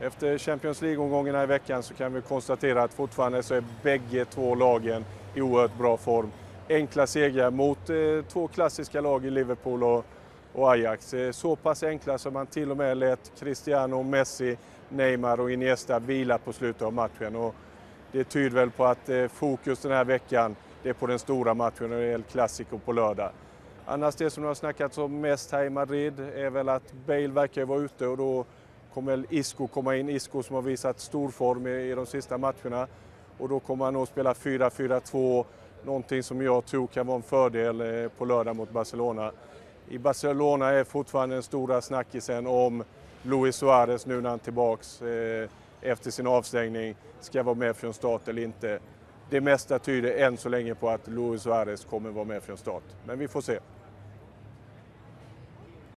Efter Champions League-omgångarna i veckan så kan vi konstatera att fortfarande så är bägge två lagen i oerhört bra form. Enkla segrar mot två klassiska lag i Liverpool och Ajax. Så pass enkla som man till och med lät Cristiano, Messi, Neymar och Iniesta vila på slutet av matchen. Och det tyder väl på att fokus den här veckan det är på den stora matchen, El Clasico på lördag. Annars det som har snackats om mest här i Madrid är väl att Bale verkar vara ute och då kommer väl Isco komma in. Isco som har visat stor form i de sista matcherna. Och då kommer han att spela 4-4-2. Någonting som jag tror kan vara en fördel på lördag mot Barcelona. I Barcelona är fortfarande den stora snackisen om Luis Suárez nu när han är tillbaks efter sin avstängning ska vara med från start eller inte. Det mesta tyder än så länge på att Luis Suárez kommer vara med från start. Men vi får se.